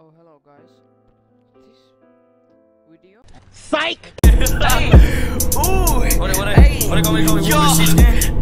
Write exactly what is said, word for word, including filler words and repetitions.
Hello, hello guys. This video. Psych! Hey! Ooh! What, what, Hey! what, what, what, what, Yo!